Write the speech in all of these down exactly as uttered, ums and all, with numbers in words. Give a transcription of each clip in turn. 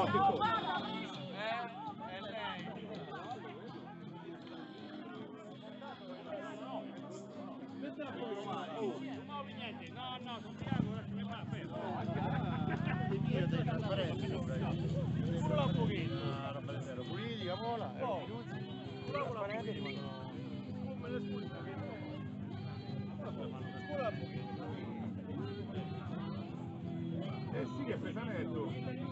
No, no, non ti hago, lasciami fare. Solo un pochino. Politica, vola, Come le scuole un pochino. Scuola un pochino. Eh sì, che pesanetto.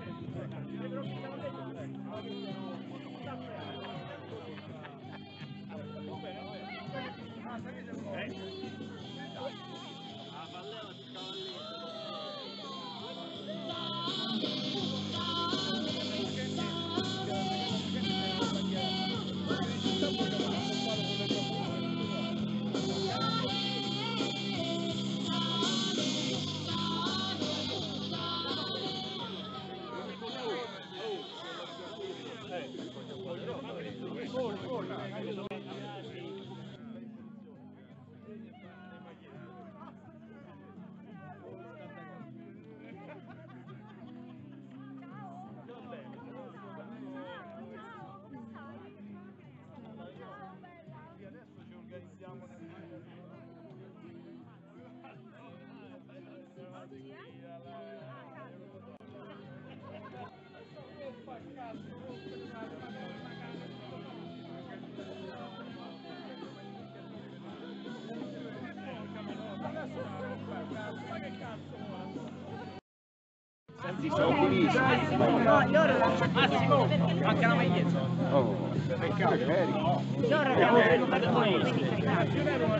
Senti, sono felici. No, loro Massimo, anche la maglietta. Oh, peccato che eri. loro abbiamo recuperato noi, quindi c'è tanto.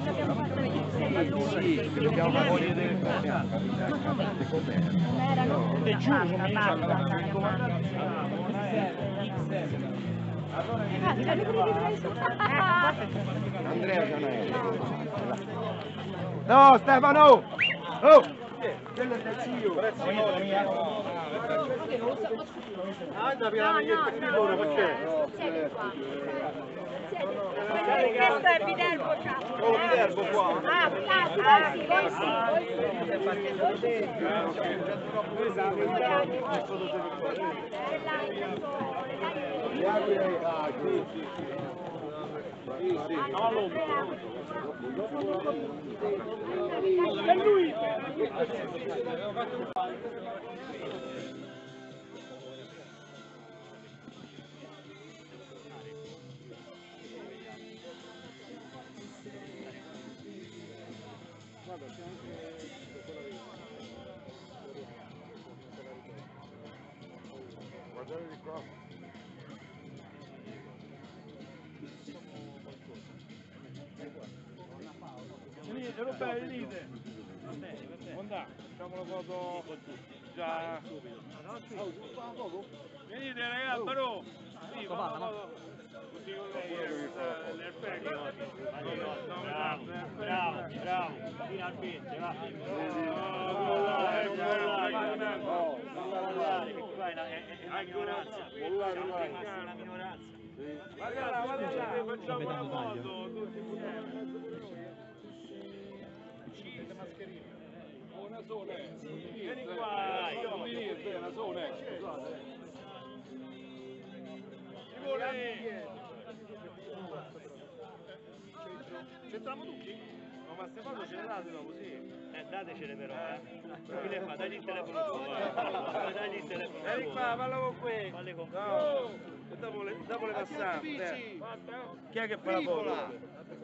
Sì, sì, dobbiamo vedere. Non erano E giù, basta, come basta, il comandante si Andrea c'è un aereo. No, Stefano! Oh! Quello è del zio. Ah, da piano che scrivono perché? siete qua. Questo è Viterbo, ciao. Solo Viterbo qua? Ah, ah, sì, voi sì, voi sì. Gli altri, ah, sì, sì, sì. Sì, sì. E lui! Guardate di qua. Venite, Roberto, venite! Andà, facciamo la foto già subito. Venite ragazzi, però! Sì, fa la foto! Così con lei nel pecco. Bravo, bravo, bravo, finalmente, va! Anche una minoranza. Guarda, guarda, facciamo una foto tutti insieme. Le mascherine. Una sola. Vieni qua, io. Una sola. Ci vuole. C'entriamo tutti? No, ma queste foto ce le date dopo, sì. Eh, datecele però, eh. Chi le fa? Dagli il telefono tuo, eh. Dagli il telefono tuo. Vieni qua, parla con qui. Parli con no. E dopo le, dopo le passiamo. Chi è che fa la foto?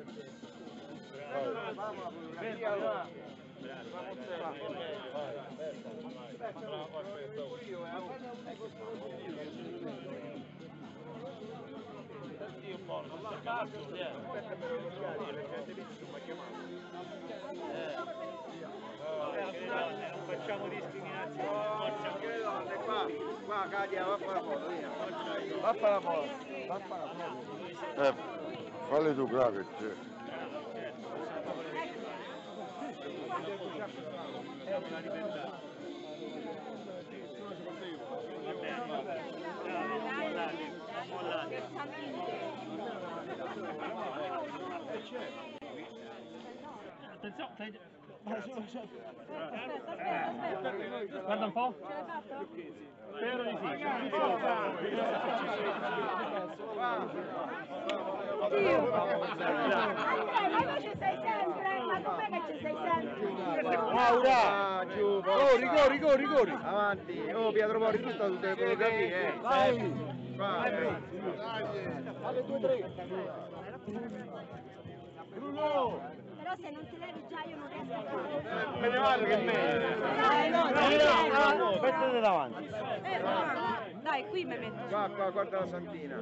Non facciamo discriminazione. Qua, qua, Katia, va a fare la foto, via. Va a fare la foto. Va a fare la foto. Eh, falli tu, Gravet. Attenzione, Guarda un po'. Spero di sì. Andrea, ma tu ci sei sempre, ma com'è che ci sei sempre? Laura! Giù, corri, corri, corri, corri! Avanti! Oh, Pietro Mori, tu stai tutte le fotografie, eh! Vai! Vai! Alle due, tre! Bruno! Però se non ti levi già io non riesco a fare. Me ne vale che me! Dai, no, no, no, no. Mettete davanti! Eh, ma, dai, qui mi metto. Qua, qua, guarda la Santina!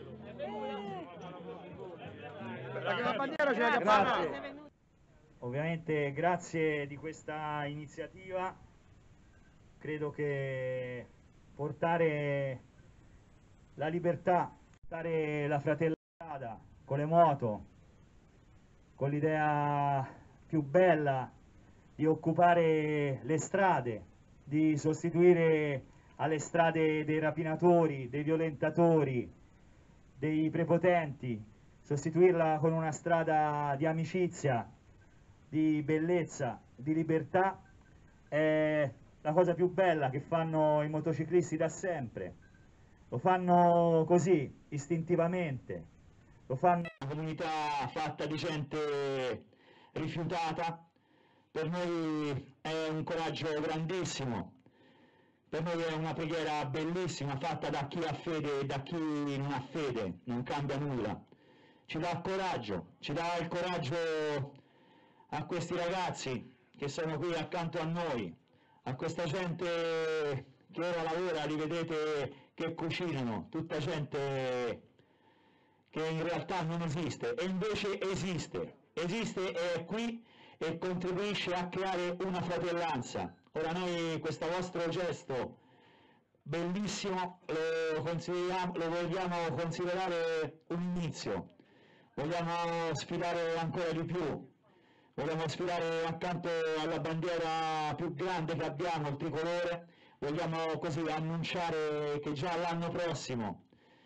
La bandiera ce l'ha che fare! Ovviamente grazie di questa iniziativa, credo che portare la libertà, portare la fratellata con le moto, con l'idea più bella di occupare le strade, di sostituire alle strade dei rapinatori, dei violentatori, dei prepotenti, sostituirla con una strada di amicizia, di bellezza, di libertà, è la cosa più bella che fanno i motociclisti da sempre. Lo fanno così, istintivamente, lo fanno una comunità fatta di gente rifiutata. Per noi è un coraggio grandissimo, per noi è una preghiera bellissima fatta da chi ha fede e da chi non ha fede, non cambia nulla. Ci dà coraggio, ci dà il coraggio a questi ragazzi che sono qui accanto a noi, a questa gente che ora lavora, li vedete che cucinano, tutta gente che in realtà non esiste e invece esiste, esiste e è qui e contribuisce a creare una fratellanza. Ora noi questo vostro gesto bellissimo lo, consideriamo, lo vogliamo considerare un inizio, vogliamo sfidare ancora di più. Vogliamo sfidare accanto alla bandiera più grande che abbiamo, il tricolore, vogliamo così annunciare che già l'anno prossimo,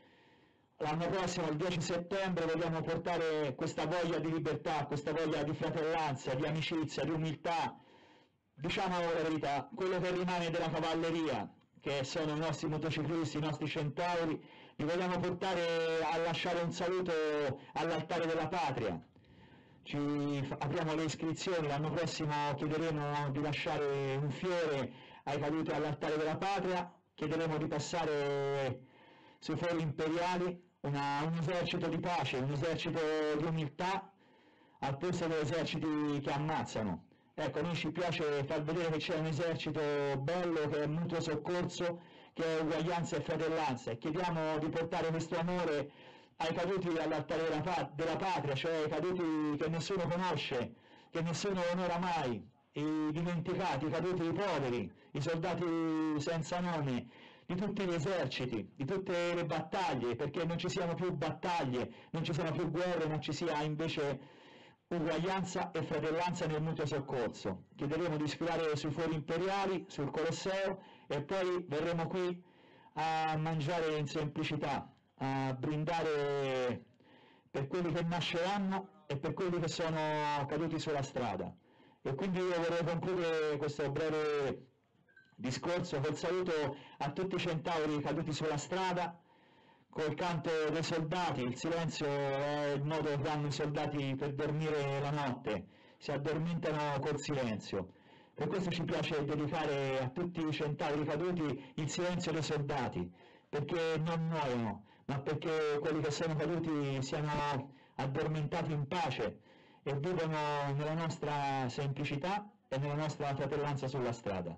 l'anno prossimo, il dieci settembre, vogliamo portare questa voglia di libertà, questa voglia di fratellanza, di amicizia, di umiltà, diciamo la verità, quello che rimane della cavalleria, che sono i nostri motociclisti, i nostri centauri, li vogliamo portare a lasciare un saluto all'altare della patria. Ci apriamo le iscrizioni, l'anno prossimo chiederemo di lasciare un fiore ai caduti all'altare della patria, chiederemo di passare sui fori imperiali una, un esercito di pace, un esercito di umiltà al posto degli eserciti che ammazzano. Ecco, a noi ci piace far vedere che c'è un esercito bello, che è mutuo soccorso, che è uguaglianza e fratellanza, e chiediamo di portare questo amore ai caduti all'altare della, pat della patria, cioè ai caduti che nessuno conosce, che nessuno onora mai, i dimenticati, i caduti, i poveri, i soldati senza nome, di tutti gli eserciti, di tutte le battaglie, perché non ci siano più battaglie, non ci siano più guerre, non ci sia invece uguaglianza e fratellanza nel mutuo soccorso. Chiederemo di sfilare sui fori imperiali, sul Colosseo, e poi verremo qui a mangiare in semplicità, a brindare per quelli che nasceranno e per quelli che sono caduti sulla strada. E quindi io vorrei concludere questo breve discorso col saluto a tutti i centauri caduti sulla strada, col canto dei soldati. Il silenzio è il modo che hanno i soldati per dormire la notte, si addormentano col silenzio. Per questo ci piace dedicare a tutti i centauri caduti il silenzio dei soldati, perché non muoiono, ma perché quelli che sono caduti siano addormentati in pace e vivono nella nostra semplicità e nella nostra fratellanza sulla strada.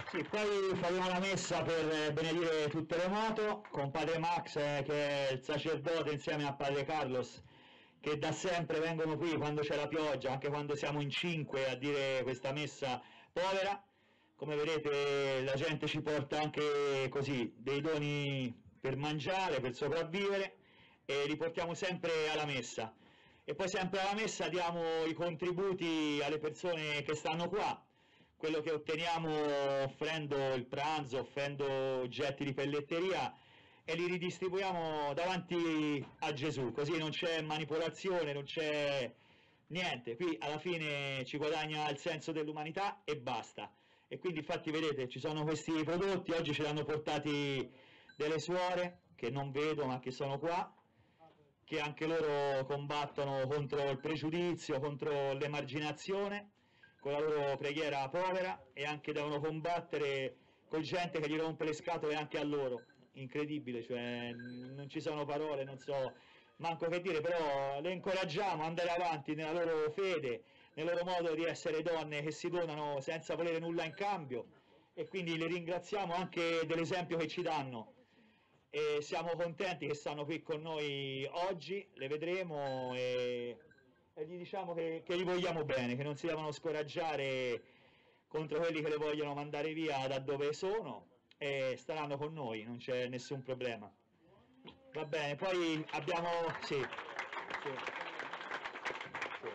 Sì, poi faremo la messa per benedire il terremoto con Padre Max, eh, che è il sacerdote, insieme a Padre Carlos, che da sempre vengono qui quando c'è la pioggia, anche quando siamo in cinque a dire questa messa povera. Come vedete la gente ci porta anche così dei doni per mangiare, per sopravvivere, e li portiamo sempre alla messa. E poi sempre alla messa diamo i contributi alle persone che stanno qua, quello che otteniamo offrendo il pranzo, offrendo oggetti di pelletteria, e li ridistribuiamo davanti a Gesù, così non c'è manipolazione, non c'è niente, qui alla fine ci guadagna il senso dell'umanità e basta. E quindi infatti vedete ci sono questi prodotti, oggi ce li hanno portati delle suore che non vedo ma che sono qua, che anche loro combattono contro il pregiudizio, contro l'emarginazione, con la loro preghiera povera, e anche devono combattere con gente che gli rompe le scatole anche a loro. Incredibile, cioè non ci sono parole, non so manco che dire, però le incoraggiamo ad andare avanti nella loro fede, nel loro modo di essere donne che si donano senza volere nulla in cambio, e quindi le ringraziamo anche dell'esempio che ci danno. E siamo contenti che stanno qui con noi oggi, le vedremo e, e gli diciamo che, che li vogliamo bene, che non si devono scoraggiare contro quelli che le vogliono mandare via da dove sono, e staranno con noi, non c'è nessun problema. Va bene, poi abbiamo... Sì, sì, sì.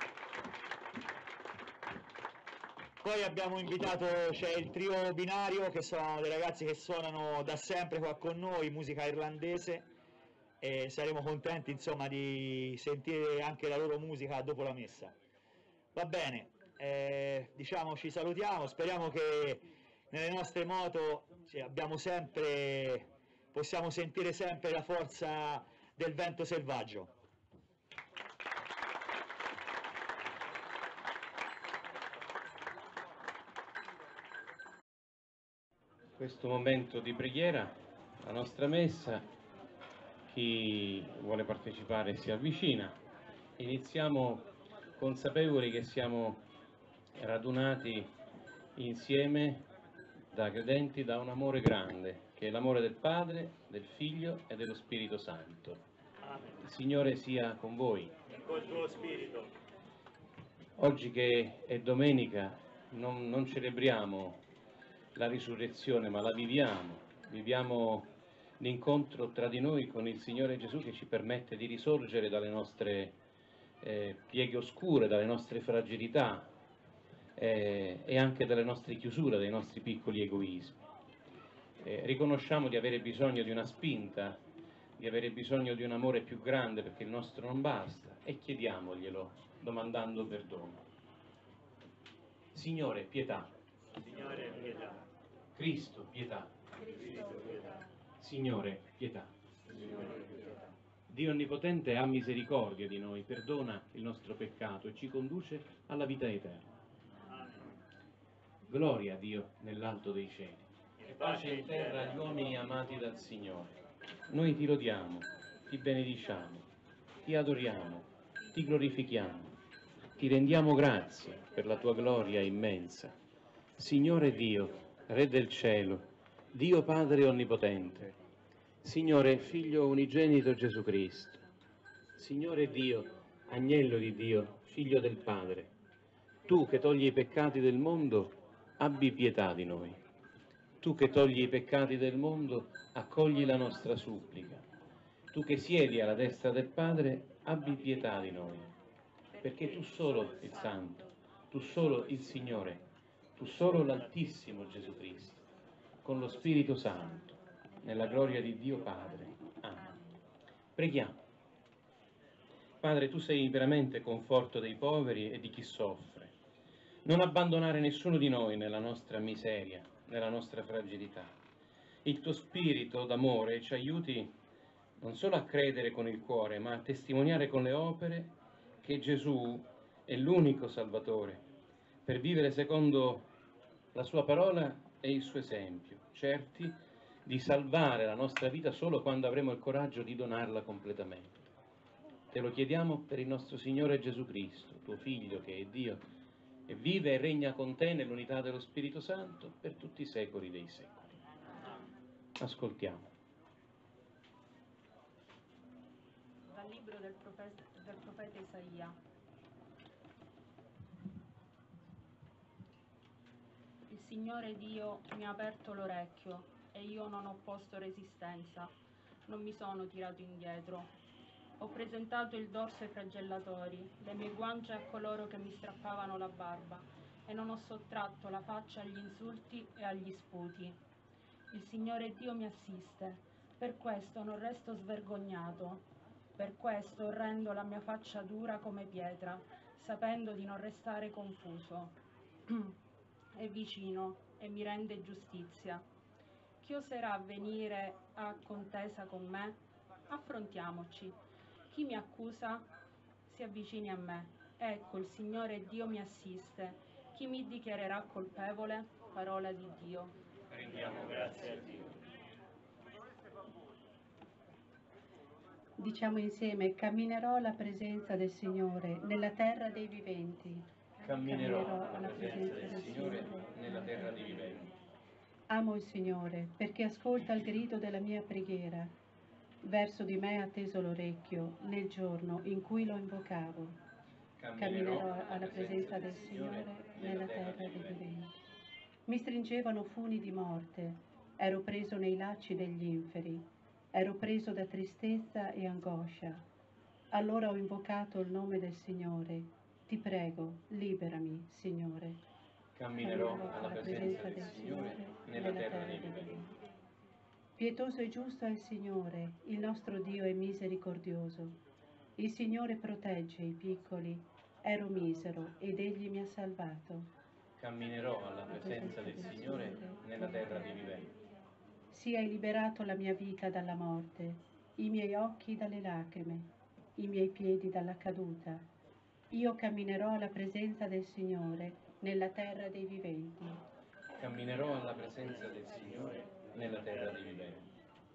Poi abbiamo invitato, c'è il trio binario, che sono dei ragazzi che suonano da sempre qua con noi, musica irlandese, e saremo contenti insomma di sentire anche la loro musica dopo la messa. Va bene, eh, diciamo ci salutiamo, speriamo che nelle nostre moto cioè, abbiamo sempre, possiamo sentire sempre la forza del vento selvaggio. Questo momento di preghiera, la nostra messa, chi vuole partecipare si avvicina. Iniziamo consapevoli che siamo radunati insieme da credenti da un amore grande, che è l'amore del Padre, del Figlio e dello Spirito Santo. Il Signore sia con voi. E col tuo spirito. Oggi che è domenica non, non celebriamo la risurrezione, ma la viviamo, viviamo l'incontro tra di noi con il Signore Gesù, che ci permette di risorgere dalle nostre eh, pieghe oscure, dalle nostre fragilità eh, e anche dalle nostre chiusure, dai nostri piccoli egoismi. Eh, riconosciamo di avere bisogno di una spinta, di avere bisogno di un amore più grande perché il nostro non basta, e chiediamoglielo domandando perdono. Signore, pietà. Signore, pietà. Cristo, pietà. Cristo, pietà. Signore, pietà. Signore, pietà. Dio Onnipotente ha misericordia di noi, perdona il nostro peccato e ci conduce alla vita eterna. Amen. Gloria a Dio nell'alto dei cieli E pace in terra agli uomini amati dal Signore. Noi ti lodiamo, ti benediciamo, ti adoriamo, ti glorifichiamo, ti rendiamo grazie per la tua gloria immensa. Signore Dio, Re del cielo, Dio Padre Onnipotente, Signore Figlio unigenito Gesù Cristo, Signore Dio, Agnello di Dio, Figlio del Padre, tu che togli i peccati del mondo, abbi pietà di noi. Tu che togli i peccati del mondo, accogli la nostra supplica. Tu che siedi alla destra del Padre, abbi pietà di noi. Perché tu solo il Santo, tu solo il Signore, tu solo l'Altissimo Gesù Cristo, con lo Spirito Santo, nella gloria di Dio Padre. Amen. Preghiamo. Padre, tu sei veramente conforto dei poveri e di chi soffre. Non abbandonare nessuno di noi nella nostra miseria, nella nostra fragilità. Il tuo spirito d'amore ci aiuti non solo a credere con il cuore, ma a testimoniare con le opere che Gesù è l'unico Salvatore, per vivere secondo la sua parola e il suo esempio, certi di salvare la nostra vita solo quando avremo il coraggio di donarla completamente. Te lo chiediamo per il nostro Signore Gesù Cristo, tuo Figlio che è Dio, e vive e regna con te nell'unità dello Spirito Santo per tutti i secoli dei secoli. Ascoltiamo. Dal libro del profeta, del profeta Isaia. Il Signore Dio mi ha aperto l'orecchio e io non ho posto resistenza, non mi sono tirato indietro. Ho presentato il dorso ai flagellatori, le mie guance a coloro che mi strappavano la barba, e non ho sottratto la faccia agli insulti e agli sputi. Il Signore Dio mi assiste, per questo non resto svergognato, per questo rendo la mia faccia dura come pietra, sapendo di non restare confuso. È vicino e mi rende giustizia. Chi oserà venire a contesa con me? Affrontiamoci. Chi mi accusa si avvicini a me. Ecco, il Signore Dio mi assiste. Chi mi dichiarerà colpevole? Parola di Dio. Rendiamo grazie a Dio. Diciamo insieme: camminerò alla presenza del Signore nella terra dei viventi. Camminerò alla presenza del Signore nella terra dei viventi. Amo il Signore perché ascolta il grido della mia preghiera. Verso di me ha teso l'orecchio nel giorno in cui lo invocavo. Camminerò alla presenza del Signore nella terra dei viventi. Mi stringevano funi di morte, ero preso nei lacci degli inferi, ero preso da tristezza e angoscia. Allora ho invocato il nome del Signore. Ti prego, liberami, Signore. Camminerò alla presenza del Signore nella terra dei viventi. Pietoso e giusto è il Signore, il nostro Dio è misericordioso. Il Signore protegge i piccoli, ero misero ed Egli mi ha salvato. Camminerò alla presenza del Signore nella terra dei viventi. Sì, hai liberato la mia vita dalla morte, i miei occhi dalle lacrime, i miei piedi dalla caduta. Io camminerò alla presenza del Signore nella terra dei viventi. Camminerò alla presenza del Signore nella terra dei viventi.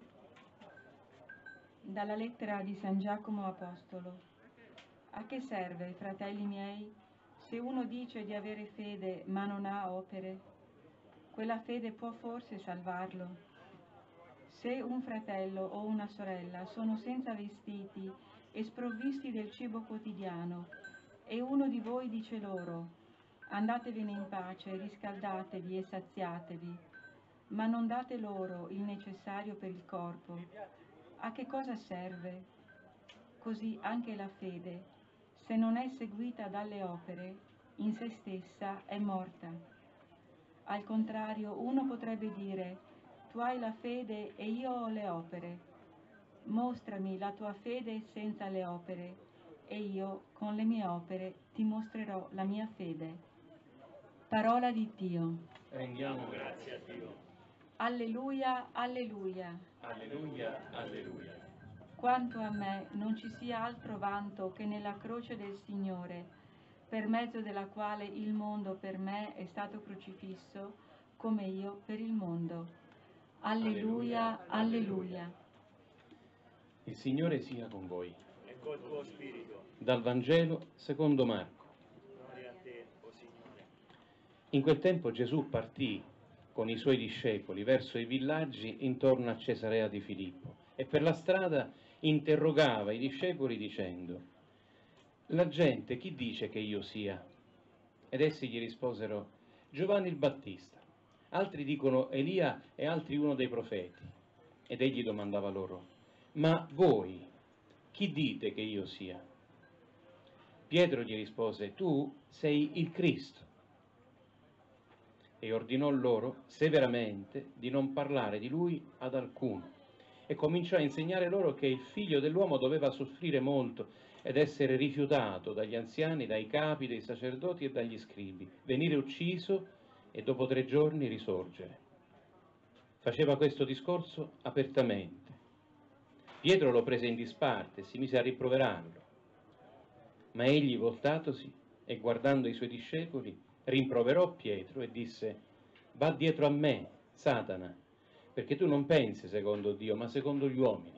Dalla lettera di San Giacomo Apostolo. A che serve, fratelli miei, se uno dice di avere fede ma non ha opere? Quella fede può forse salvarlo? Se un fratello o una sorella sono senza vestiti e sprovvisti del cibo quotidiano, e uno di voi dice loro: andatevene in pace, riscaldatevi e saziatevi, ma non date loro il necessario per il corpo, a che cosa serve? Così anche la fede, se non è seguita dalle opere, in se stessa è morta. Al contrario, uno potrebbe dire: tu hai la fede e io ho le opere. Mostrami la tua fede senza le opere, e io con le mie opere ti mostrerò la mia fede. Parola di Dio. Rendiamo grazie a Dio. Alleluia, alleluia. Alleluia, alleluia. Quanto a me, non ci sia altro vanto che nella croce del Signore, per mezzo della quale il mondo per me è stato crocifisso, come io per il mondo. Alleluia, alleluia. Il Signore sia con voi. E col tuo spirito. Dal Vangelo secondo Marco. Gloria a te, o Signore. In quel tempo Gesù partì con i suoi discepoli verso i villaggi intorno a Cesarea di Filippo e per la strada interrogava i discepoli dicendo: la gente chi dice che io sia? Ed essi gli risposero: Giovanni il Battista, altri dicono Elia e altri uno dei profeti. Ed egli domandava loro: ma voi chi dite che io sia? Pietro gli rispose: tu sei il Cristo. E ordinò loro severamente di non parlare di lui ad alcuno, e cominciò a insegnare loro che il figlio dell'uomo doveva soffrire molto ed essere rifiutato dagli anziani, dai capi, dei sacerdoti e dagli scribi, venire ucciso e dopo tre giorni risorgere. Faceva questo discorso apertamente. Pietro lo prese in disparte e si mise a rimproverarlo, ma egli, voltatosi e guardando i suoi discepoli, rimproverò Pietro e disse: va dietro a me, Satana, perché tu non pensi secondo Dio, ma secondo gli uomini.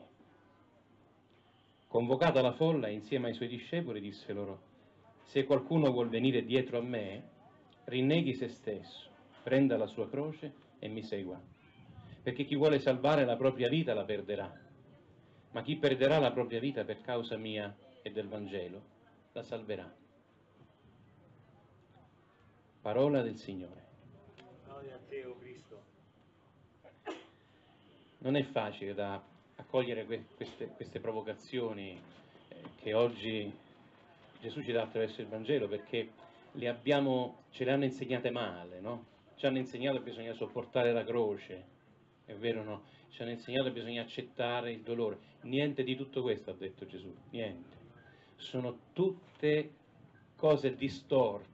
Convocata la folla insieme ai suoi discepoli, disse loro: se qualcuno vuol venire dietro a me, rinneghi se stesso, prenda la sua croce e mi segua. Perché chi vuole salvare la propria vita la perderà, ma chi perderà la propria vita per causa mia e del Vangelo la salverà. Parola del Signore. Gloria a te, o Cristo. Non è facile da accogliere que queste, queste provocazioni eh, che oggi Gesù ci dà attraverso il Vangelo, perché le abbiamo, ce le hanno insegnate male, no? Ci hanno insegnato che bisogna sopportare la croce, è vero o no? Ci hanno insegnato che bisogna accettare il dolore. Niente di tutto questo ha detto Gesù, niente. Sono tutte cose distorte.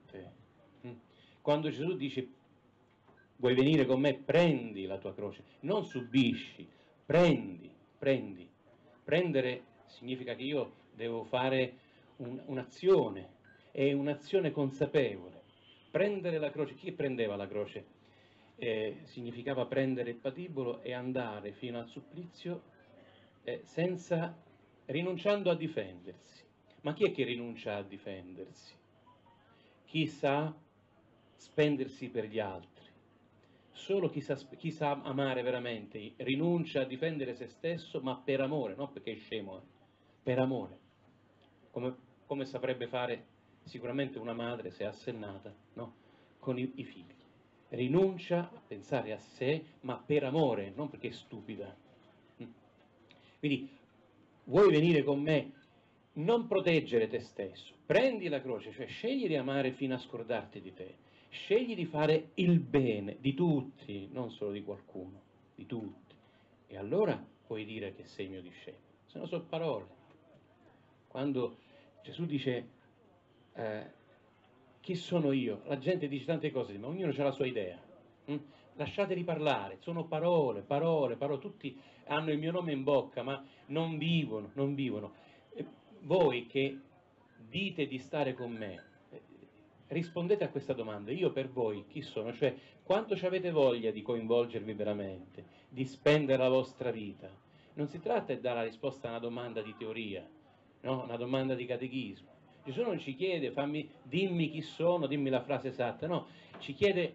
Quando Gesù dice vuoi venire con me, prendi la tua croce, non subisci, prendi, prendi. Prendere significa che io devo fare un, un'azione, è un'azione consapevole. Prendere la croce, chi prendeva la croce? Eh, significava prendere il patibolo e andare fino al supplizio eh, senza, rinunciando a difendersi. Ma chi è che rinuncia a difendersi? Chi sa spendersi per gli altri. Solo chi sa, chi sa amare veramente rinuncia a difendere se stesso, ma per amore, non perché è scemo, eh, per amore, come, come saprebbe fare sicuramente una madre se è assennata, no? Con i, i figli. Rinuncia a pensare a sé, ma per amore, non perché è stupida. Quindi vuoi venire con me? Non proteggere te stesso, prendi la croce, cioè scegli di amare fino a scordarti di te. Scegli di fare il bene di tutti, non solo di qualcuno, di tutti. E allora puoi dire che sei mio discepolo. Se no sono parole. Quando Gesù dice eh, chi sono io? La gente dice tante cose, ma ognuno ha la sua idea. Hm? Lasciateli parlare, sono parole, parole, parole. Tutti hanno il mio nome in bocca, ma non vivono, non vivono. E voi che dite di stare con me, rispondete a questa domanda, io per voi chi sono? Cioè, quanto ci avete voglia di coinvolgervi veramente, di spendere la vostra vita? Non si tratta di dare la risposta a una domanda di teoria, no? Una domanda di catechismo. Gesù non ci chiede, fammi, dimmi chi sono, dimmi la frase esatta, no, ci chiede,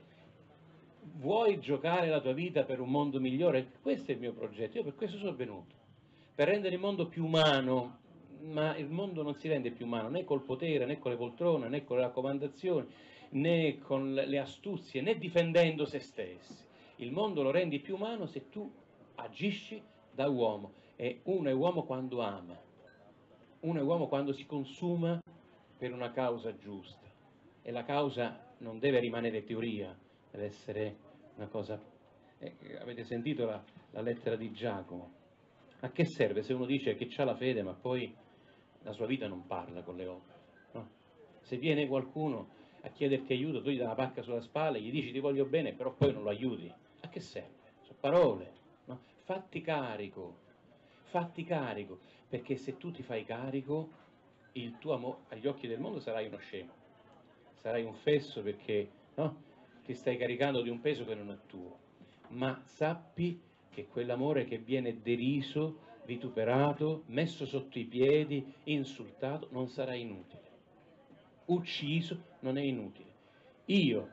vuoi giocare la tua vita per un mondo migliore? Questo è il mio progetto, io per questo sono venuto, per rendere il mondo più umano. Ma il mondo non si rende più umano né col potere, né con le poltrone, né con le raccomandazioni, né con le astuzie, né difendendo se stessi. Il mondo lo rendi più umano se tu agisci da uomo. E uno è uomo quando ama, uno è uomo quando si consuma per una causa giusta. E la causa non deve rimanere teoria, deve essere una cosa... Eh, avete sentito la, la lettera di Giacomo? A che serve se uno dice che c'ha la fede ma poi la sua vita non parla con le opere, no? Se viene qualcuno a chiederti aiuto, tu gli dai una pacca sulla spalla, gli dici ti voglio bene, però poi non lo aiuti, a che serve? Sono parole, no? Fatti carico, fatti carico, perché se tu ti fai carico, il tuo amore agli occhi del mondo sarai uno scemo, sarai un fesso perché, no? Ti stai caricando di un peso che non è tuo, ma sappi che quell'amore che viene deriso, vituperato, messo sotto i piedi, insultato, non sarà inutile. Ucciso non è inutile. Io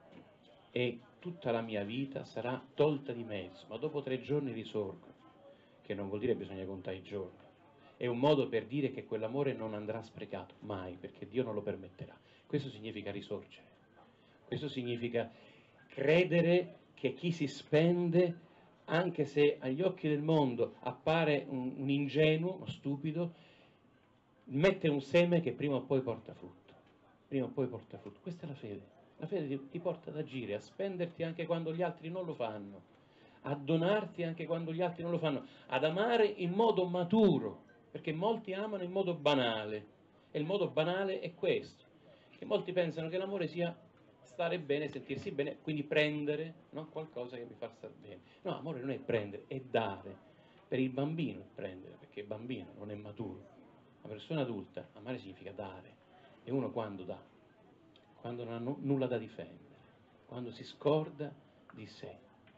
e tutta la mia vita sarà tolta di mezzo, ma dopo tre giorni risorgo, che non vuol dire che bisogna contare i giorni. È un modo per dire che quell'amore non andrà sprecato, mai, perché Dio non lo permetterà. Questo significa risorgere. Questo significa credere che chi si spende, anche se agli occhi del mondo appare un, un ingenuo, uno stupido, mette un seme che prima o poi porta frutto, prima o poi porta frutto. Questa è la fede. La fede ti, ti porta ad agire, a spenderti anche quando gli altri non lo fanno, a donarti anche quando gli altri non lo fanno, ad amare in modo maturo, perché molti amano in modo banale, e il modo banale è questo, che molti pensano che l'amore sia stare bene, sentirsi bene, quindi prendere, no? Qualcosa che mi fa stare bene. No, amore non è prendere, è dare. Per il bambino è prendere, perché il bambino non è maturo. La persona adulta, amare significa dare. E uno quando dà? Quando non ha n- nulla da difendere, quando si scorda di sé,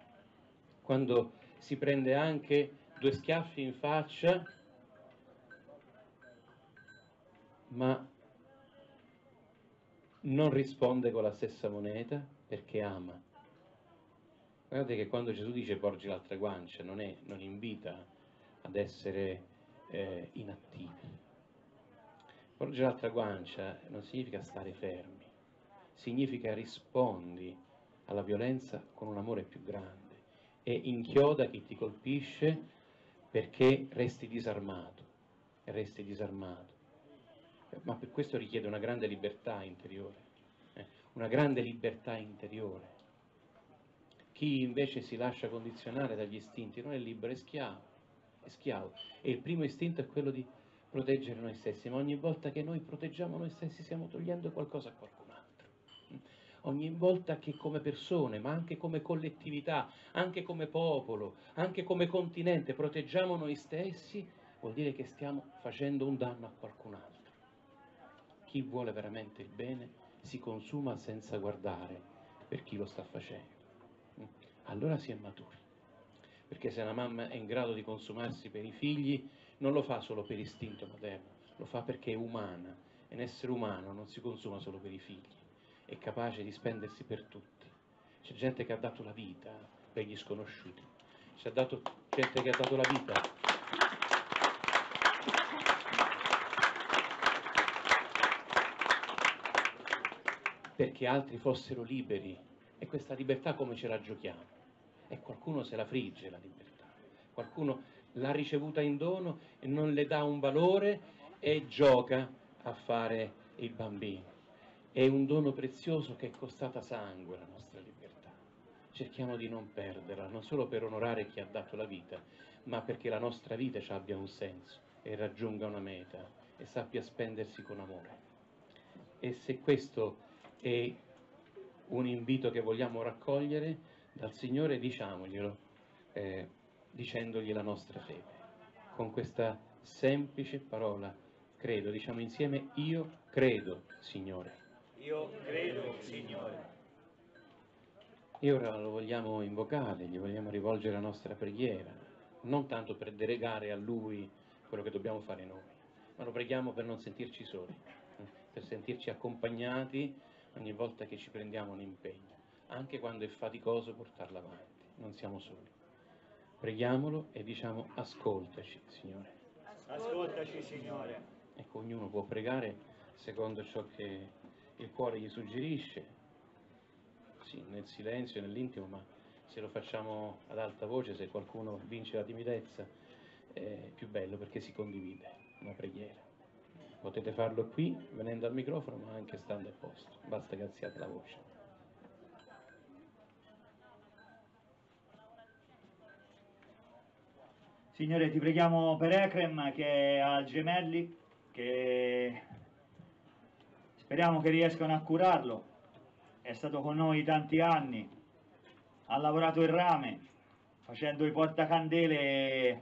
quando si prende anche due schiaffi in faccia, ma non risponde con la stessa moneta perché ama. Guardate che quando Gesù dice porgi l'altra guancia, non, è, non invita ad essere eh, inattivi. Porgi l'altra guancia non significa stare fermi, significa rispondi alla violenza con un amore più grande e inchioda chi ti colpisce perché resti disarmato, e resti disarmato. Ma per questo richiede una grande libertà interiore, eh? una grande libertà interiore. Chi invece si lascia condizionare dagli istinti non è libero, è schiavo, è schiavo. E il primo istinto è quello di proteggere noi stessi, ma ogni volta che noi proteggiamo noi stessi stiamo togliendo qualcosa a qualcun altro. Ogni volta che come persone, ma anche come collettività, anche come popolo, anche come continente proteggiamo noi stessi, vuol dire che stiamo facendo un danno a qualcun altro. Chi vuole veramente il bene si consuma senza guardare per chi lo sta facendo. Allora si è maturi, perché se una mamma è in grado di consumarsi per i figli non lo fa solo per istinto materno, lo fa perché è umana, e un essere umano non si consuma solo per i figli, è capace di spendersi per tutti. C'è gente che ha dato la vita per gli sconosciuti, c'è dato gente che ha dato la vita perché altri fossero liberi. E questa libertà come ce la giochiamo? E qualcuno se la frigge la libertà, qualcuno l'ha ricevuta in dono e non le dà un valore e gioca a fare il bambino. È un dono prezioso che è costata sangue la nostra libertà. Cerchiamo di non perderla, non solo per onorare chi ha dato la vita, ma perché la nostra vita ci abbia un senso e raggiunga una meta e sappia spendersi con amore. E se questo è un invito che vogliamo raccogliere dal Signore, diciamoglielo, eh, dicendogli la nostra fede. Con questa semplice parola, credo, diciamo insieme, io credo, Signore. Io credo, Signore. E ora lo vogliamo invocare, gli vogliamo rivolgere la nostra preghiera, non tanto per delegare a Lui quello che dobbiamo fare noi, ma lo preghiamo per non sentirci soli, eh, per sentirci accompagnati ogni volta che ci prendiamo un impegno, anche quando è faticoso portarlo avanti, non siamo soli. Preghiamolo e diciamo ascoltaci, Signore. Ascoltaci, Signore. Ecco, ognuno può pregare secondo ciò che il cuore gli suggerisce, sì, nel silenzio, nell'intimo, ma se lo facciamo ad alta voce, se qualcuno vince la timidezza, è più bello perché si condivide una preghiera. Potete farlo qui, venendo al microfono, ma anche stando a posto, basta che alziate la voce. Signore, ti preghiamo per Ekrem che ha gemelli, che speriamo che riescano a curarlo. È stato con noi tanti anni, ha lavorato il rame, facendo i portacandele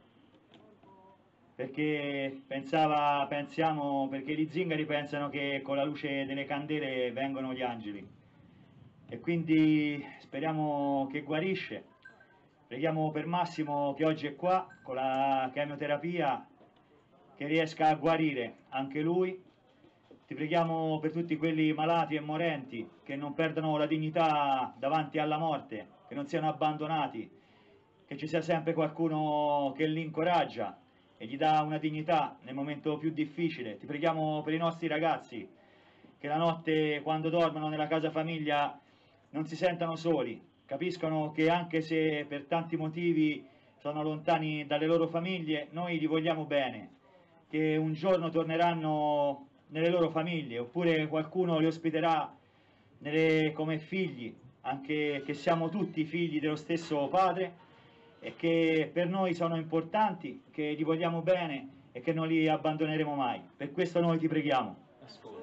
perché pensava, pensiamo, perché gli zingari pensano che con la luce delle candele vengono gli angeli. E quindi speriamo che guarisce. Preghiamo per Massimo che oggi è qua con la chemioterapia, che riesca a guarire anche lui. Ti preghiamo per tutti quelli malati e morenti, che non perdano la dignità davanti alla morte, che non siano abbandonati, che ci sia sempre qualcuno che li incoraggia e gli dà una dignità nel momento più difficile. Ti preghiamo per i nostri ragazzi, che la notte quando dormono nella casa famiglia non si sentano soli, capiscono che anche se per tanti motivi sono lontani dalle loro famiglie, noi li vogliamo bene, che un giorno torneranno nelle loro famiglie, oppure qualcuno li ospiterà nelle, come figli, anche che siamo tutti figli dello stesso Padre e che per noi sono importanti, che li vogliamo bene e che non li abbandoneremo mai. Per questo noi ti preghiamo. Ascolta.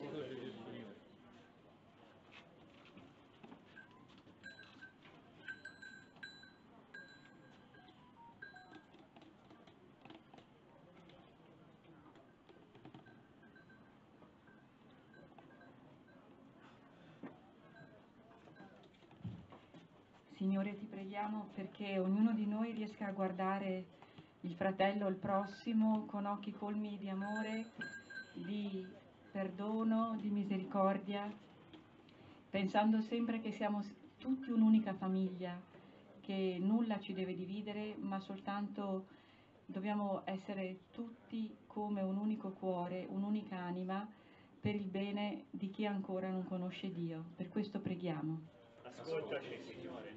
Signore, ti preghiamo perché ognuno di noi riesca a guardare il fratello, il prossimo, con occhi colmi di amore, di perdono, preghiamo di misericordia, pensando sempre che siamo tutti un'unica famiglia, che nulla ci deve dividere, ma soltanto dobbiamo essere tutti come un unico cuore, un'unica anima, per il bene di chi ancora non conosce Dio. Per questo preghiamo. Ascoltaci, Signore.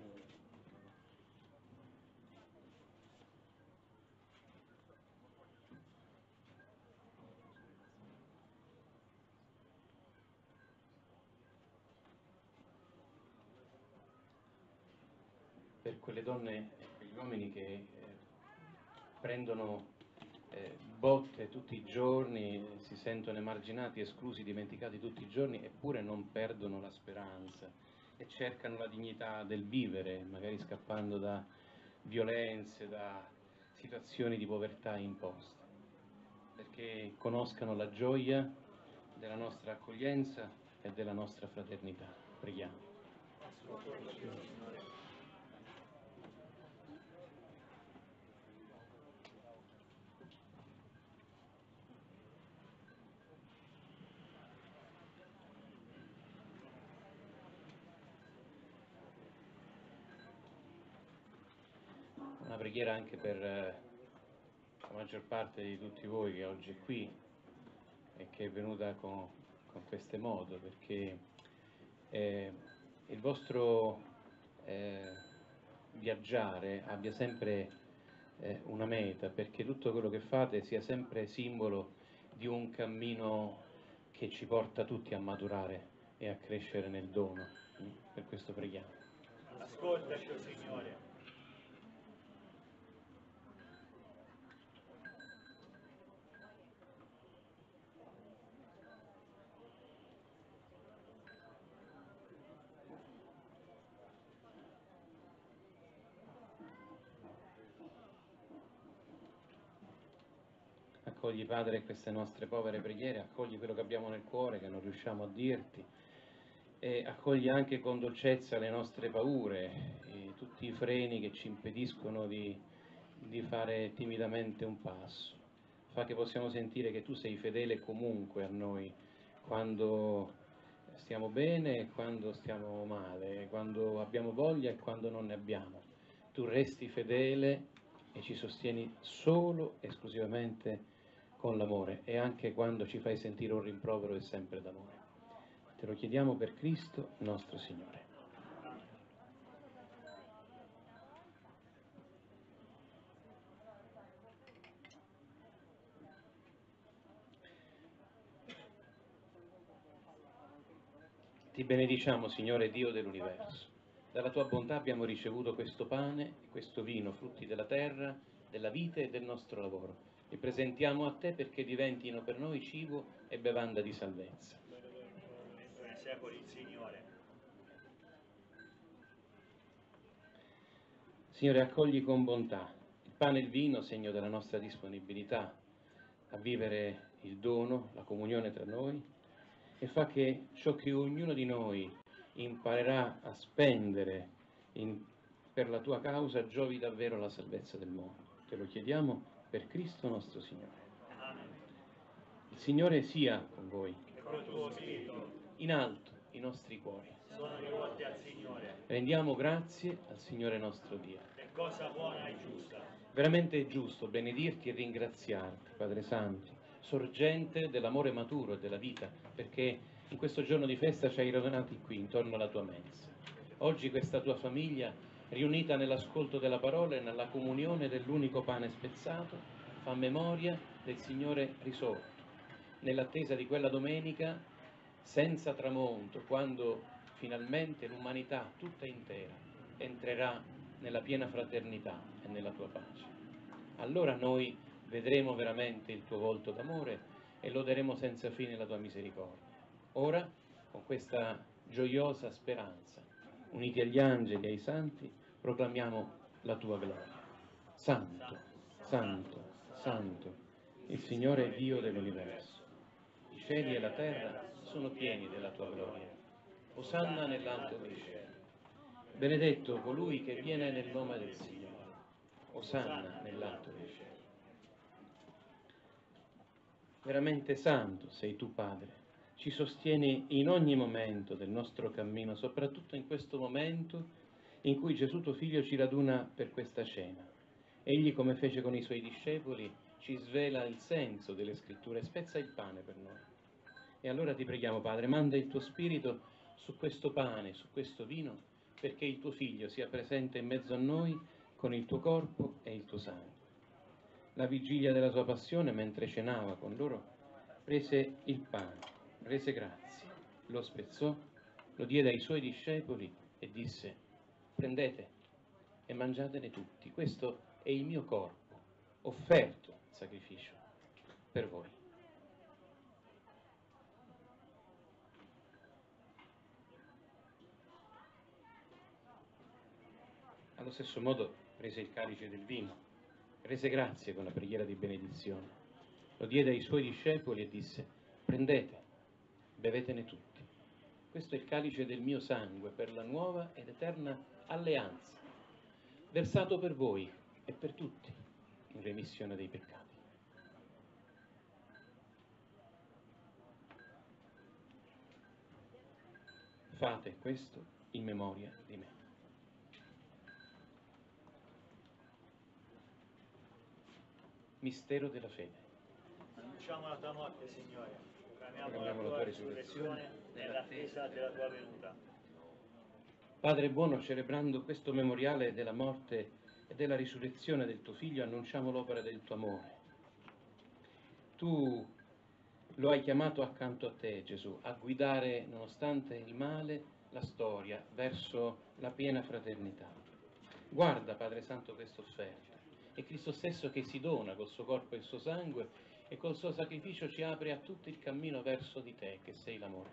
Per quelle donne e quegli uomini che eh, prendono eh, botte tutti i giorni, si sentono emarginati, esclusi, dimenticati tutti i giorni, eppure non perdono la speranza e cercano la dignità del vivere, magari scappando da violenze, da situazioni di povertà imposte, perché conoscano la gioia della nostra accoglienza e della nostra fraternità. Preghiamo. Una preghiera anche per eh, la maggior parte di tutti voi che oggi è qui e che è venuta con, con queste moto, perché eh, il vostro eh, viaggiare abbia sempre eh, una meta, perché tutto quello che fate sia sempre simbolo di un cammino che ci porta tutti a maturare e a crescere nel dono. Per questo preghiamo. Ascoltaci, Signore. Accogli, Padre, queste nostre povere preghiere, accogli quello che abbiamo nel cuore, che non riusciamo a dirti, e accogli anche con dolcezza le nostre paure, e tutti i freni che ci impediscono di, di fare timidamente un passo. Fa che possiamo sentire che tu sei fedele comunque a noi, quando stiamo bene e quando stiamo male, quando abbiamo voglia e quando non ne abbiamo. Tu resti fedele e ci sostieni solo, esclusivamente con l'amore, e anche quando ci fai sentire un rimprovero è sempre d'amore. Te lo chiediamo per Cristo nostro Signore. Ti benediciamo, Signore Dio dell'universo. Dalla tua bontà abbiamo ricevuto questo pane e questo vino, frutti della terra, della vite e del nostro lavoro. Li presentiamo a te perché diventino per noi cibo e bevanda di salvezza. Nei secoli, Signore. Signore, accogli con bontà il pane e il vino, segno della nostra disponibilità a vivere il dono, la comunione tra noi, e fa che ciò che ognuno di noi imparerà a spendere in, per la tua causa giovi davvero alla salvezza del mondo. Te lo chiediamo per Cristo nostro Signore. Amen. Il Signore sia con voi. E con il tuo spirito. In alto i nostri cuori. Sono rivolti al Signore. Rendiamo grazie al Signore nostro Dio. È cosa buona e giusta. Veramente è giusto benedirti e ringraziarti, Padre Santo, sorgente dell'amore maturo e della vita, perché in questo giorno di festa ci hai radunati qui intorno alla tua mensa. Oggi questa tua famiglia, riunita nell'ascolto della parola e nella comunione dell'unico pane spezzato, fa memoria del Signore risorto, nell'attesa di quella domenica senza tramonto, quando finalmente l'umanità tutta intera entrerà nella piena fraternità e nella tua pace. Allora noi vedremo veramente il tuo volto d'amore e loderemo senza fine la tua misericordia. Ora, con questa gioiosa speranza, uniti agli angeli e ai santi, proclamiamo la tua gloria. Santo, santo, santo, il Signore è Dio dell'universo. I cieli e la terra sono pieni della tua gloria. Osanna nell'alto dei cieli. Benedetto colui che viene nel nome del Signore. Osanna nell'alto dei cieli. Veramente santo sei tu, Padre, ci sostieni in ogni momento del nostro cammino, soprattutto in questo momento in cui Gesù tuo Figlio ci raduna per questa cena. Egli, come fece con i suoi discepoli, ci svela il senso delle Scritture, spezza il pane per noi. E allora ti preghiamo, Padre, manda il tuo Spirito su questo pane, su questo vino, perché il tuo Figlio sia presente in mezzo a noi con il tuo corpo e il tuo sangue. La vigilia della sua passione, mentre cenava con loro, prese il pane, rese grazie, lo spezzò, lo diede ai suoi discepoli e disse: prendete e mangiatene tutti, questo è il mio corpo, offerto in sacrificio per voi. Allo stesso modo prese il calice del vino, rese grazie con la preghiera di benedizione, lo diede ai suoi discepoli e disse: prendete, bevetene tutti. Questo è il calice del mio sangue per la nuova ed eterna alleanza, versato per voi e per tutti in remissione dei peccati. Fate questo in memoria di me. Mistero della fede. Annunciamo la tua morte, Signore. Proclamiamo la tua risurrezione nell'attesa della tua venuta. Padre buono, celebrando questo memoriale della morte e della risurrezione del tuo Figlio, annunciamo l'opera del tuo amore. Tu lo hai chiamato accanto a te, Gesù, a guidare, nonostante il male, la storia verso la piena fraternità. Guarda, Padre Santo, questa offerta. È Cristo stesso che si dona col suo corpo e il suo sangue e col suo sacrificio ci apre a tutto il cammino verso di te, che sei l'amore.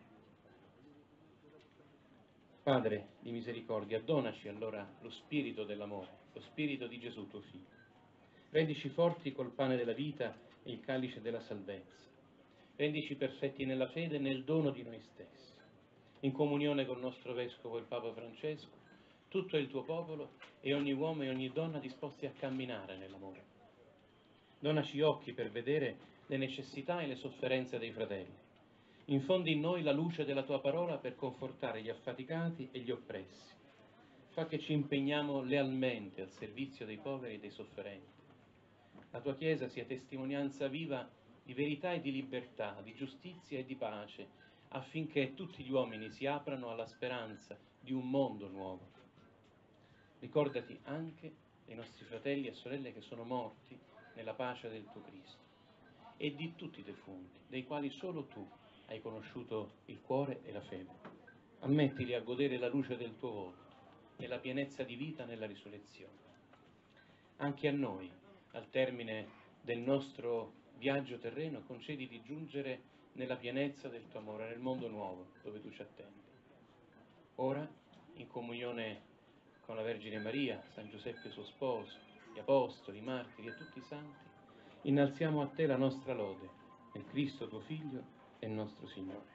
Padre di misericordia, donaci allora lo spirito dell'amore, lo spirito di Gesù tuo Figlio. Rendici forti col pane della vita e il calice della salvezza. Rendici perfetti nella fede e nel dono di noi stessi. In comunione col nostro Vescovo, il Papa Francesco, tutto il tuo popolo e ogni uomo e ogni donna disposti a camminare nell'amore. Donaci occhi per vedere le necessità e le sofferenze dei fratelli. Infondi in noi la luce della tua parola per confortare gli affaticati e gli oppressi. Fa che ci impegniamo lealmente al servizio dei poveri e dei sofferenti. La tua Chiesa sia testimonianza viva di verità e di libertà, di giustizia e di pace, affinché tutti gli uomini si aprano alla speranza di un mondo nuovo. Ricordati anche dei nostri fratelli e sorelle che sono morti nella pace del tuo Cristo e di tutti i defunti, dei quali solo tu hai conosciuto il cuore e la fede. Ammettili a godere la luce del tuo volto e la pienezza di vita nella risurrezione. Anche a noi, al termine del nostro viaggio terreno, concedi di giungere nella pienezza del tuo amore, nel mondo nuovo dove tu ci attendi. Ora, in comunione con la Vergine Maria, San Giuseppe suo sposo, gli apostoli, i martiri e tutti i santi, innalziamo a te la nostra lode, nel Cristo tuo Figlio e nostro Signore.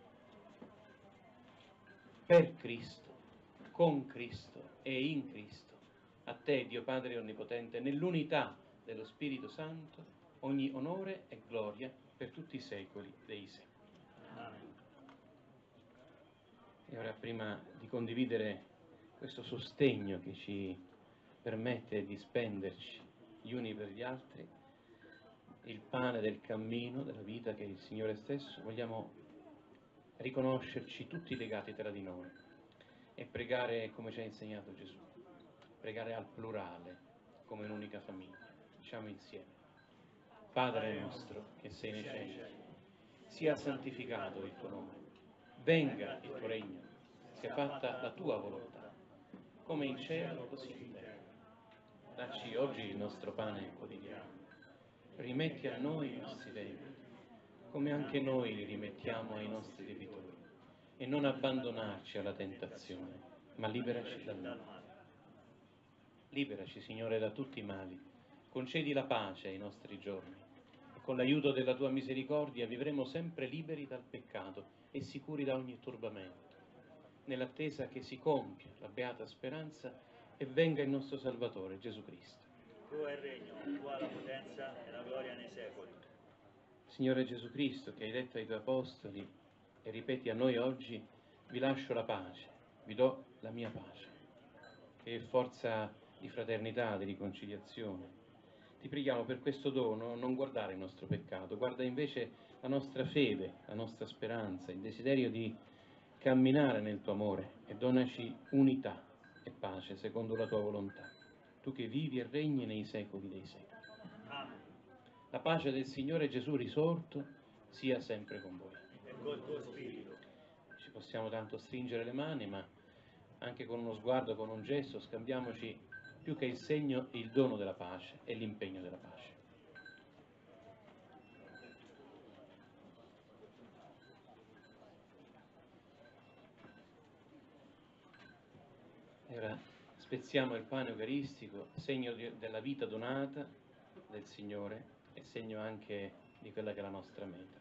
Per Cristo, con Cristo e in Cristo, a te, Dio Padre Onnipotente, nell'unità dello Spirito Santo, ogni onore e gloria per tutti i secoli dei secoli. Amen. E ora, prima di condividere questo sostegno che ci permette di spenderci gli uni per gli altri, il pane del cammino, della vita che è il Signore stesso, vogliamo riconoscerci tutti legati tra di noi e pregare come ci ha insegnato Gesù, pregare al plurale, come un'unica famiglia. Diciamo insieme: Padre nostro che sei nei cieli, sia santificato il tuo nome, venga il tuo regno, sia fatta la tua volontà, come in cielo così in terra. Dacci oggi il nostro pane quotidiano. Rimetti a noi i nostri debiti, come anche noi li rimettiamo ai nostri debitori, e non abbandonarci alla tentazione, ma liberaci dal male. Liberaci, Signore, da tutti i mali, concedi la pace ai nostri giorni, e con l'aiuto della tua misericordia vivremo sempre liberi dal peccato e sicuri da ogni turbamento, nell'attesa che si compia la beata speranza e venga il nostro Salvatore, Gesù Cristo. Tuo è il regno, tua la potenza e la gloria nei secoli. Signore Gesù Cristo, che hai detto ai tuoi apostoli: e ripeti a noi oggi: vi lascio la pace, vi do la mia pace, che è forza di fraternità, di riconciliazione. Ti preghiamo per questo dono, non guardare il nostro peccato, guarda invece la nostra fede, la nostra speranza, il desiderio di camminare nel tuo amore, e donaci unità e pace secondo la tua volontà, tu che vivi e regni nei secoli dei secoli. La pace del Signore Gesù risorto sia sempre con voi. E col tuo spirito. Ci possiamo tanto stringere le mani, ma anche con uno sguardo, con un gesto, scambiamoci più che il segno, il dono della pace e l'impegno della pace. E ora spezziamo il pane eucaristico, segno di, della vita donata del Signore e segno anche di quella che è la nostra meta.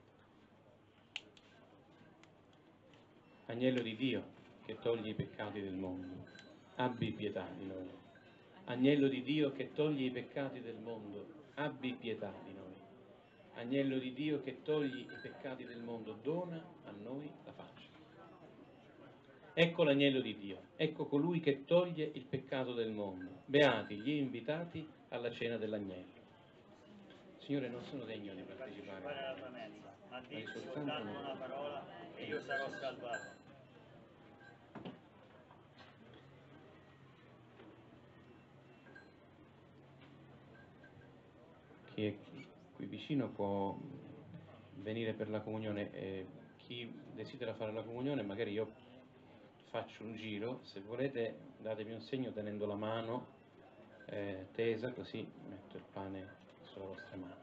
Agnello di Dio che toglie i peccati del mondo, abbi pietà di noi. Agnello di Dio che toglie i peccati del mondo, abbi pietà di noi. Agnello di Dio che togli i peccati del mondo, dona a noi la pace. Ecco l'agnello di Dio, ecco colui che toglie il peccato del mondo. Beati gli invitati alla cena dell'agnello. Signore, non sono degno di partecipare alla tua mensa, ma di soltanto soltanto una parola e io sarò salvato. Chi è qui vicino può venire per la comunione, e chi desidera fare la comunione, magari io faccio un giro, se volete datevi un segno tenendo la mano eh, tesa, così metto il pane sulla vostra mano.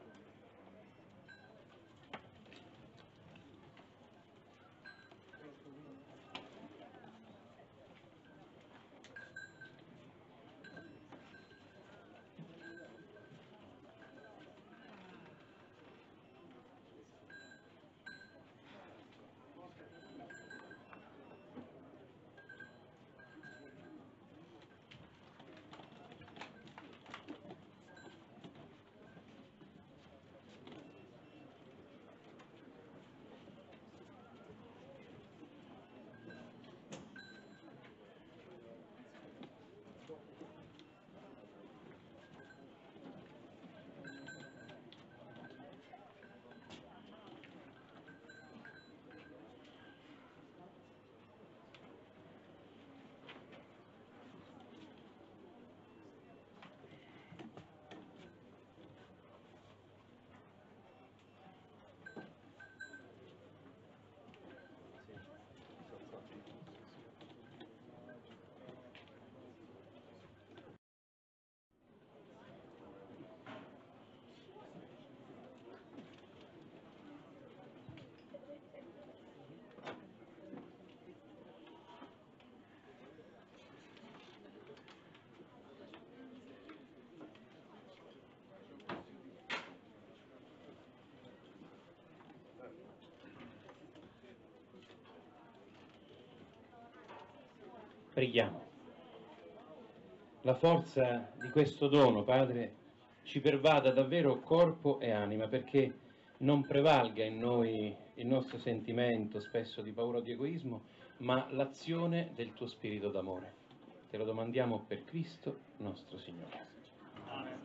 Preghiamo. La forza di questo dono, Padre, ci pervada davvero corpo e anima, perché non prevalga in noi il nostro sentimento spesso di paura o di egoismo, ma l'azione del tuo spirito d'amore. Te lo domandiamo per Cristo nostro Signore. Amen.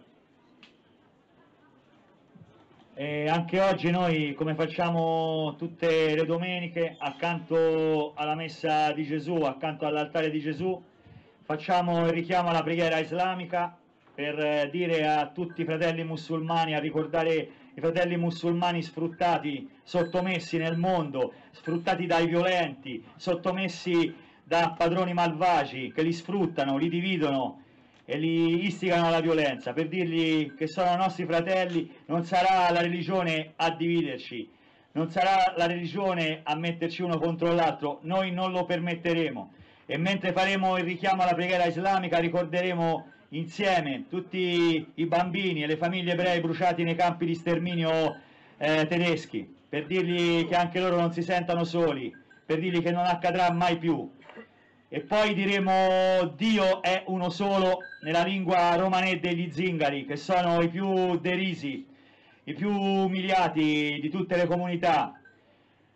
E anche oggi noi, come facciamo tutte le domeniche, accanto alla messa di Gesù, accanto all'altare di Gesù, facciamo il richiamo alla preghiera islamica per dire a tutti i fratelli musulmani, a ricordare i fratelli musulmani sfruttati, sottomessi nel mondo, sfruttati dai violenti, sottomessi da padroni malvagi che li sfruttano, li dividono e li istigano alla violenza, per dirgli che sono nostri fratelli. Non sarà la religione a dividerci, non sarà la religione a metterci uno contro l'altro, noi non lo permetteremo. E mentre faremo il richiamo alla preghiera islamica ricorderemo insieme tutti i bambini e le famiglie ebrei bruciati nei campi di sterminio eh, tedeschi, per dirgli che anche loro non si sentano soli, per dirgli che non accadrà mai più. E poi diremo Dio è uno solo nella lingua romanè degli zingari, che sono i più derisi, i più umiliati di tutte le comunità.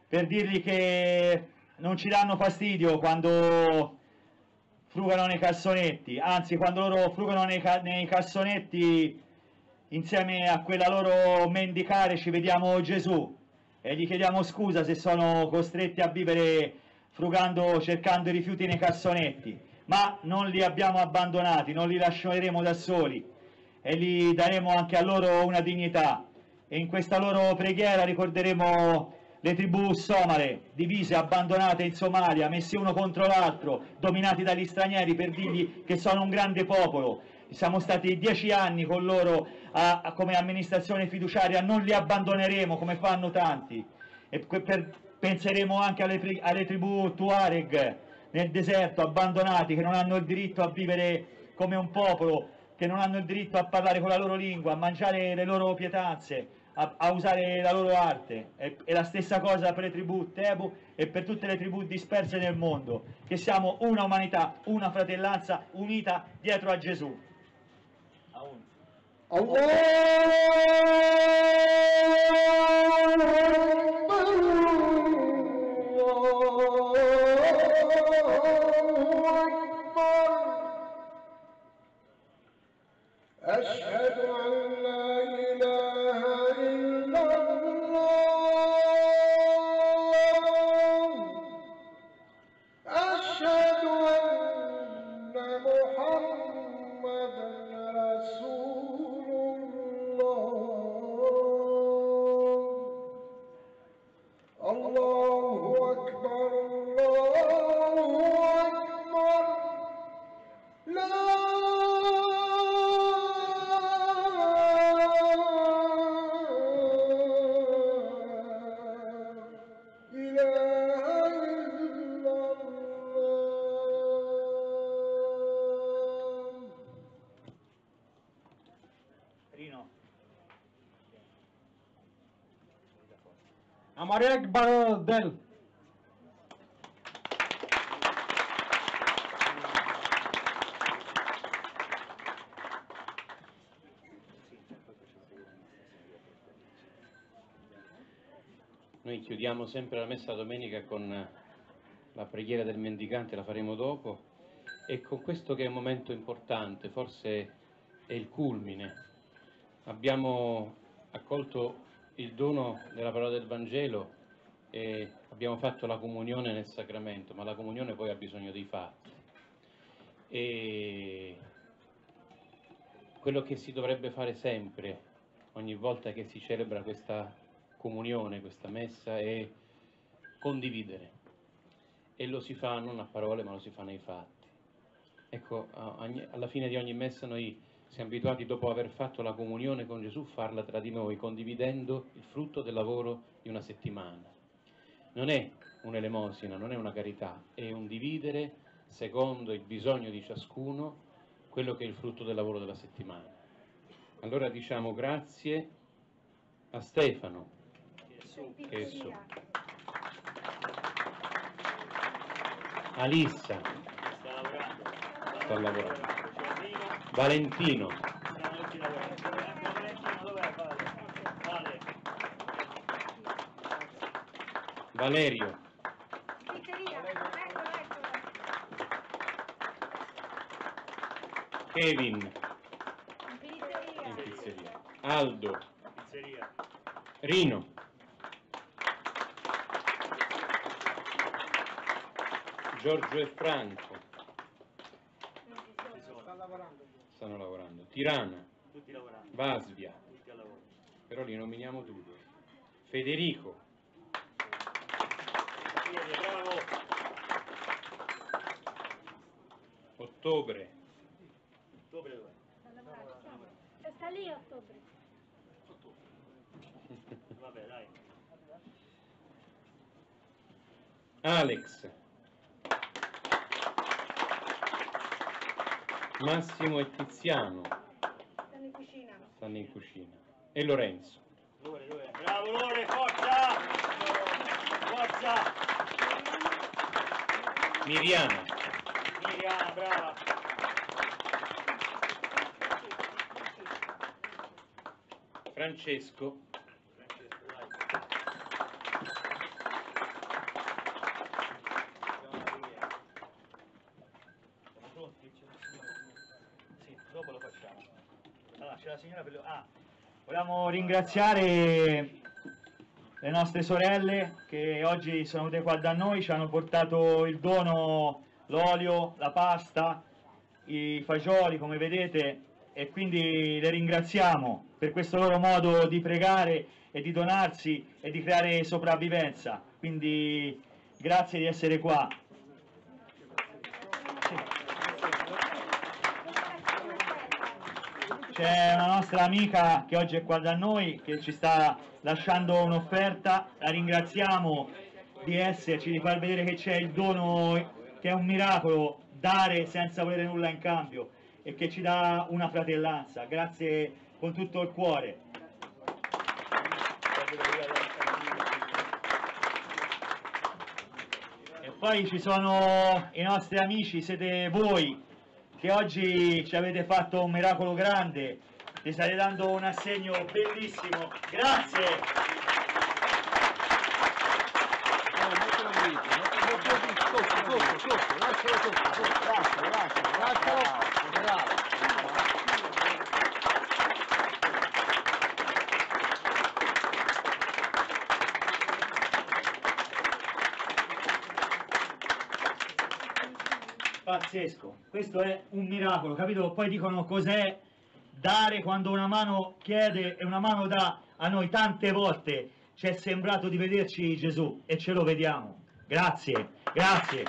per dirgli che non ci danno fastidio quando frugano nei cassonetti, anzi quando loro frugano nei, ca nei cassonetti insieme a quella loro mendicare ci vediamo Gesù e gli chiediamo scusa se sono costretti a vivere frugando, cercando i rifiuti nei cassonetti, ma non li abbiamo abbandonati, non li lasceremo da soli e gli daremo anche a loro una dignità, e in questa loro preghiera ricorderemo le tribù somale, divise, abbandonate in Somalia, messi uno contro l'altro, dominati dagli stranieri, per dirgli che sono un grande popolo. Siamo stati dieci anni con loro a, a, come amministrazione fiduciaria, non li abbandoneremo come fanno tanti. E per, penseremo anche alle, alle tribù Tuareg nel deserto, abbandonati, che non hanno il diritto a vivere come un popolo, che non hanno il diritto a parlare con la loro lingua, a mangiare le loro pietanze, a, a usare la loro arte. E, e la stessa cosa per le tribù Tebu e per tutte le tribù disperse nel mondo, che siamo una umanità, una fratellanza unita dietro a Gesù. أشهد أن لا إله إلا الله أشهد أن محمدا رسول الله الله أكبر الله أكبر لا Amarek Barodel. Noi chiudiamo sempre la messa domenica con la preghiera del mendicante, la faremo dopo, e con questo che è un momento importante, forse è il culmine. Abbiamo accolto il dono della parola del Vangelo e abbiamo fatto la comunione nel sacramento, ma la comunione poi ha bisogno dei fatti. E quello che si dovrebbe fare sempre, ogni volta che si celebra questa comunione, questa messa, è condividere. E lo si fa non a parole, ma lo si fa nei fatti. Ecco, alla fine di ogni messa noi siamo abituati, dopo aver fatto la comunione con Gesù, farla tra di noi, condividendo il frutto del lavoro di una settimana. Non è un'elemosina, non è una carità, è un dividere secondo il bisogno di ciascuno quello che è il frutto del lavoro della settimana. Allora diciamo grazie a Stefano, che è su, Alissa, sta lavorando, Valentino, Valerio, Kevin, in pizzeria, Aldo, Rino, Giorgio e Franco, stanno lavorando, Tirana, Vasvia, però li nominiamo tutti, Federico, Ottobre, Ottobre dov'è? Sta lì a ottobre. Vabbè, dai. Alex, Massimo e Tiziano, Stanno in cucina. stanno in cucina, e Lorenzo. Dove, dove? Bravo Lore, forza! Forza! Miriana, Miriana, brava! Francesco, c'è la signora per le... Ah, vogliamo ringraziare le nostre sorelle che oggi sono venute qua da noi, ci hanno portato il dono, l'olio, la pasta, i fagioli come vedete, e quindi le ringraziamo per questo loro modo di pregare e di donarsi e di creare sopravvivenza, quindi grazie di essere qua. C'è una nostra amica che oggi è qua da noi, che ci sta lasciando un'offerta, la ringraziamo di esserci, di far vedere che c'è il dono, che è un miracolo, dare senza volere nulla in cambio, e che ci dà una fratellanza. Grazie con tutto il cuore. E poi ci sono i nostri amici, siete voi, che oggi ci avete fatto un miracolo grande, vi state dando un assegno bellissimo, grazie! Pazzesco, questo è un miracolo, capito? Poi dicono cos'è dare quando una mano chiede e una mano dà. A noi tante volte ci è sembrato di vederci Gesù e ce lo vediamo. Grazie, grazie.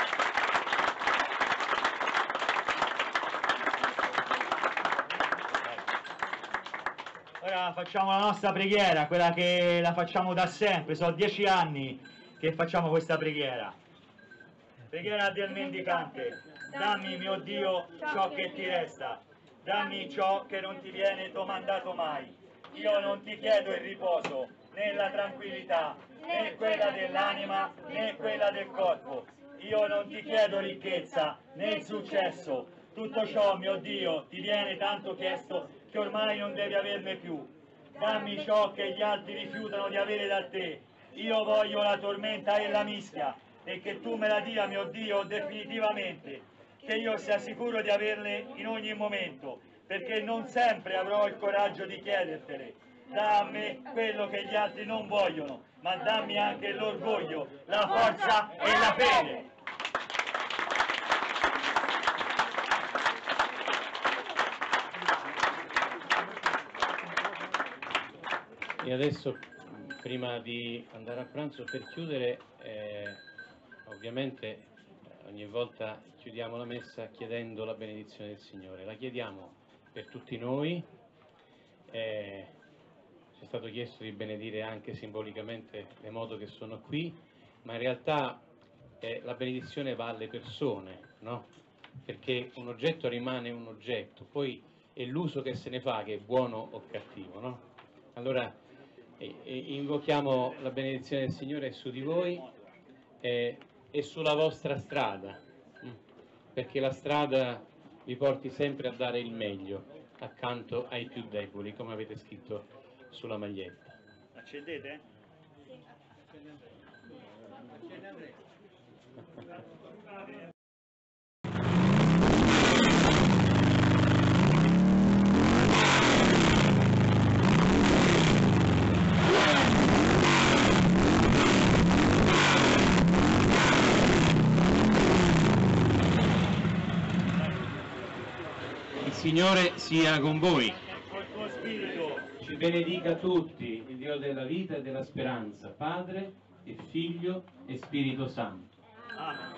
Ora facciamo la nostra preghiera, quella che la facciamo da sempre, sono dieci anni che facciamo questa preghiera. Preghiera del mendicante: dammi, mio Dio, ciò che ti resta, dammi ciò che non ti viene domandato mai. Io non ti chiedo il riposo, né la tranquillità, né quella dell'anima, né quella del corpo. Io non ti chiedo ricchezza, né il successo. Tutto ciò, mio Dio, ti viene tanto chiesto che ormai non devi averne più. Dammi ciò che gli altri rifiutano di avere da te. Io voglio la tormenta e la mischia, e che tu me la dia, mio Dio, definitivamente, che io sia sicuro di averle in ogni momento, perché non sempre avrò il coraggio di chiedertele. Da a me quello che gli altri non vogliono, ma dammi anche l'orgoglio, la forza e la fede. E adesso, prima di andare a pranzo, per chiudere, eh, ovviamente ogni volta chiudiamo la messa chiedendo la benedizione del Signore. La chiediamo per tutti noi, eh, ci è stato chiesto di benedire anche simbolicamente le moto che sono qui, ma in realtà eh, la benedizione va alle persone, no? Perché un oggetto rimane un oggetto, poi è l'uso che se ne fa che è buono o cattivo, no? Allora eh, eh, invochiamo la benedizione del Signore su di voi eh, e sulla vostra strada, mh? Perché la strada vi porti sempre a dare il meglio accanto ai più deboli, come avete scritto sulla maglietta. Accendete? Il Signore sia con voi. Col tuo spirito. Ci benedica tutti, il Dio della vita e della speranza, Padre e Figlio e Spirito Santo. Amen.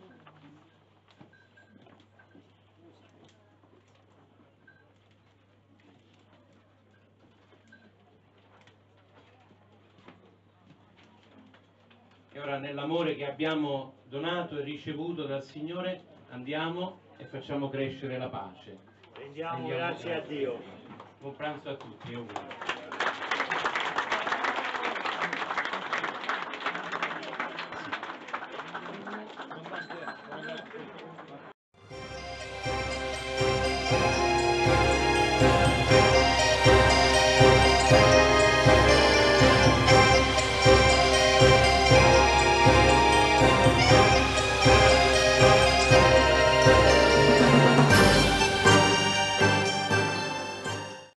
E ora, nell'amore che abbiamo donato e ricevuto dal Signore, andiamo e facciamo crescere la pace. Rendiamo grazie a Dio. Buon pranzo a tutti, auguri.